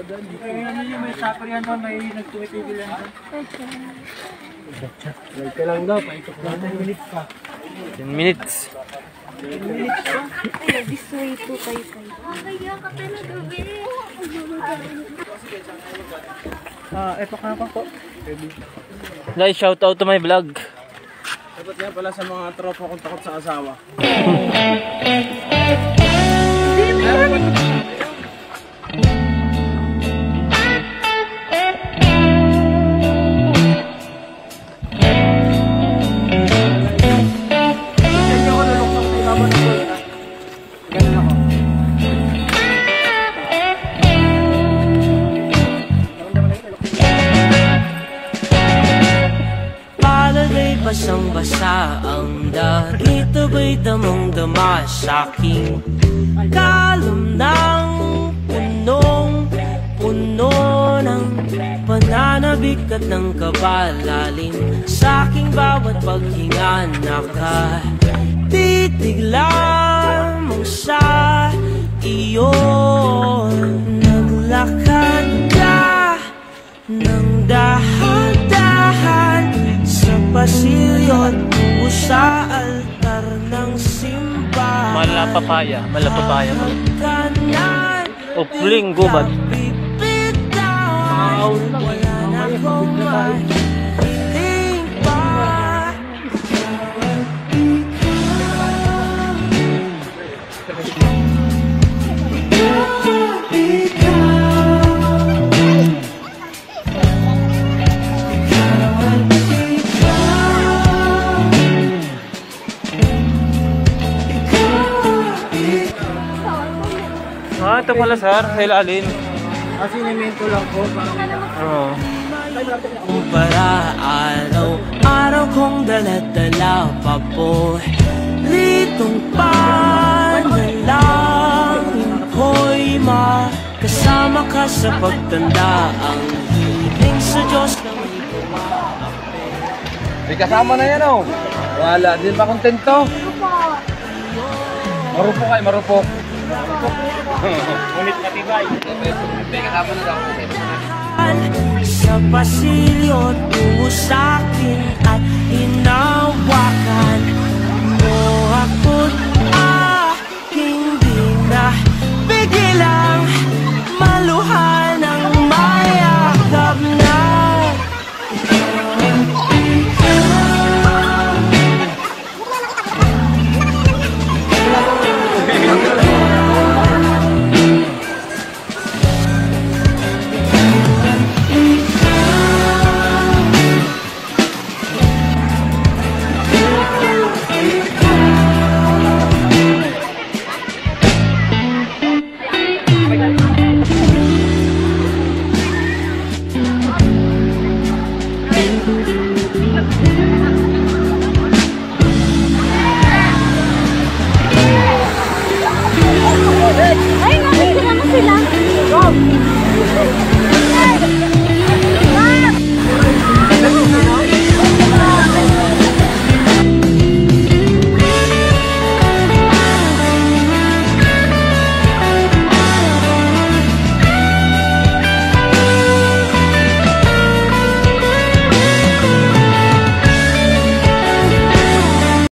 Ano yung may supper yan doon, may nagtumitigil yan doon. Wait ka lang daw, paikot lang 10 minutes pa. 10 minutes. 10 minutes pa? Ay, nag-destroy ito kayo. Kaya ka talaga, be. Eto ka pa po. Guys, shout out to my vlog. Dapat nga pala sa mga tropa kung takot sa asawa. Basang-basa ang dahit abay damang-dama sa'king kalom ng punong-puno ng pananabik at ng kabalalim sa'king bawat paghinga nakatitig lamang sa iyo. Naglakad ka ng dahan-dahan sa pasilyo at buo sa altar ng simbahan. Malapapaya. Upling gubad. Wala na akong mahiling pa. Ito pala sir, sa ilalim. Sinimento lang po. Oo. Para araw-araw kong dala-dala pa po litong panalangin ko'y makasama ka sa pagtanda. Ang hiling sa Diyos na may kumakape. May kasama na yan oh. Wala din ba kontento? Marupok kayo, marupok. Ngunit matibay. May kasama na daw. Sa pasilyo, tungo sa'kin at hinaw